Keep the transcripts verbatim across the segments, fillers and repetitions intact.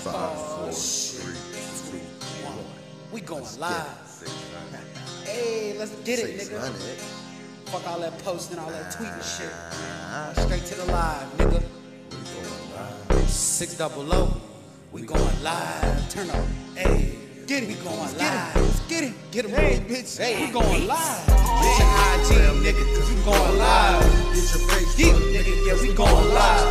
Five, four, three, two, one. We going live. Hey, let's get it, nigga. Fuck all that posting, all that tweeting shit. Straight to the live, nigga. We going live. Six double O. We going live. Turn up. Hey, get it. We going live. Let's get it. Get him, hey, bitch. Hey, we going live. Get your I G, nigga, cause we going live. Get your Facebook, Get, nigga, yeah, we going live.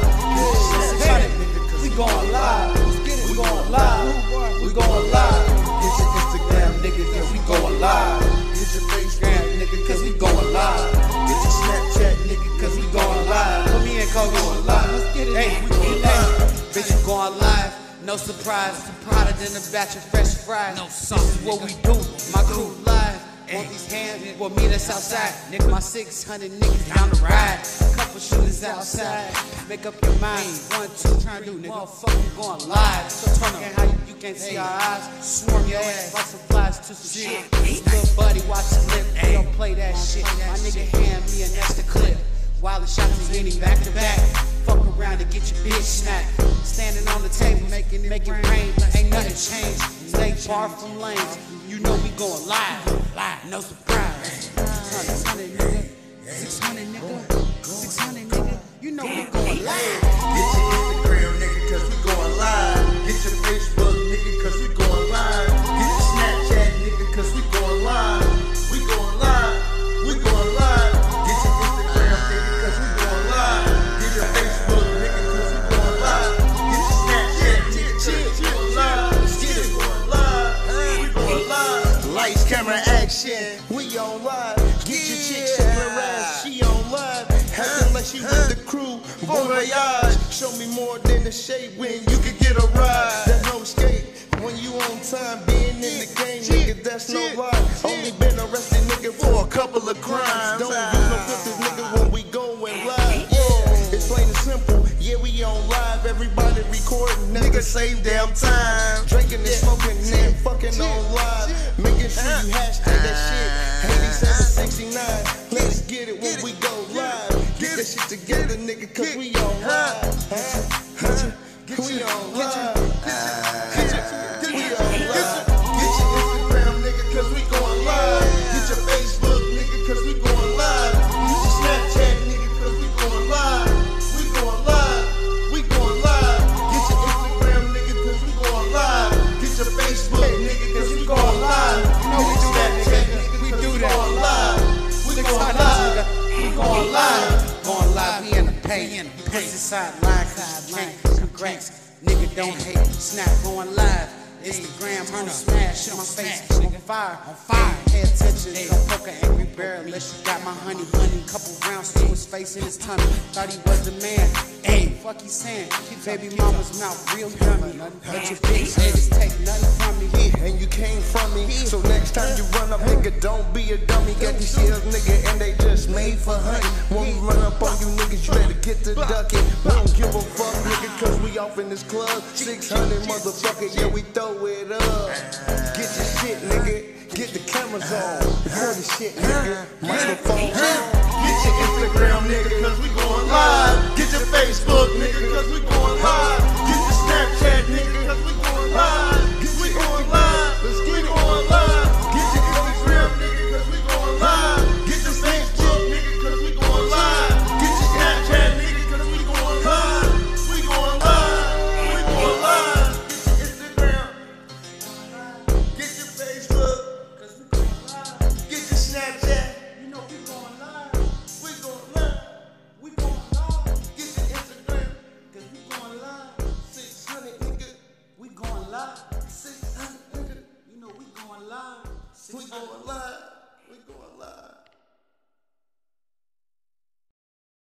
six hundred, nigga, cause we going live. We going live. We going live. Get your Instagram, Nigga, yeah, we going live. get your Facebook, Nigga, cause we going live. get your Snapchat, Nigga, cause we going live. Put me in, cause we going live. Let's get it. Hey, we going live. Bitch, you going live. No surprise. Prodded in a batch of fresh fries. No sauce. This is what we do. My crew live. Want these hands? Well, me that's outside. Nigga, my six hundred niggas down the ride. Couple shooters outside. Make up your mind. One, two, trying to do, nigga. Motherfucker, going live. So talking how you, you can't see our eyes. Swarm your ass like some flies to some shit. Little buddy, watch the clip. They don't play that shit. My nigga hand me and that's the clip. While the shots is hitting back to back. Fuck around and get your bitch snapped. Standing on the table, making it make it rain. Ain't nothing changed. Stay far from lanes. You know we going live. Live, no surprise. six hundred nigga. six hundred nigga. six hundred nigga. You know we going live. Get your Instagram, nigga, cause we going live. Get your Facebook, nigga, cause we going live. Get your Snapchat, nigga, cause we going live. We going live. We going live. Get your Instagram, nigga, cause we going live. Get your Facebook, nigga, cause we going live. Get your Snapchat, nigga, cause we going live. Get it going live. We going live. Lights, camera, action. We on live. Get your chick, shake her ass. She on live. Acting like she with the crew. Bon voyage. Show me more than the shade when you can get a ride. There's no escape when you on time. Being in the game, nigga, that's no ride. Only been arrested, nigga, for a couple of crimes. Don't use no filters, nigga, when we going live. Yeah, it's plain and simple. Yeah, we on live. Everybody recording, nigga, same damn time. Drinking and smoking and fucking on live. Making sure you hashtag that shit. eighty-seven sixty-nine. Let's get it when we go live. Get that shit together, nigga, cause we on live. Huh? We on live. We on live. Get your Instagram, nigga, cause we going live. Get your Facebook, nigga, cause we going live. Get your Snapchat, nigga, cause we going live. We going live. We going live. Get your Instagram, nigga, cause we going live. Get your Facebook, nigga, cause we going live. You know we do that, nigga. We do that. Going live. We going live. We going live. Going live. We in the pay. Pussy side line. Can't congrats. Nigga don't hate. Snap going live. Instagram on smash on my face. On fire. On fire. Pay attention. Don't poke an angry bear unless you got my honey. Honey. Couple rounds to his face and his tummy. Thought he was the man. Hey, fuck he saying. Baby mama's mouth real yummy. But your bitch haters take nothing from me. Yeah, and you came from me. So next time you run up, nigga, don't be a dummy. Got these shells, nigga, and they just made for honey. When we run up on you niggas, you better get to ducking. We don't give a fuck, nigga, cause we off in this club. six hundred motherfucker, yeah, we throw it up. Get your shit, nigga. Get the cameras on. Record the shit, nigga. Microphone on. Get your Instagram, nigga, cause we going live. Get your Facebook, nigga, cause we going live. Get your Snapchat, nigga, cause we going live. Get we going live. Let's get it going live. Get your Instagram, nigga, cause we going live. Get your Facebook, nigga, cause we going live. Get your Snapchat, nigga, cause we going live. We going live. We going live. Get your Instagram. Get your Facebook. Cause we going live. Get your Snapchat. You know we going live. We going live. We going live. Get your Instagram. Cause we going live. six hundred, nigga. We going live. six hundred, nigga. You know we going live. We going live.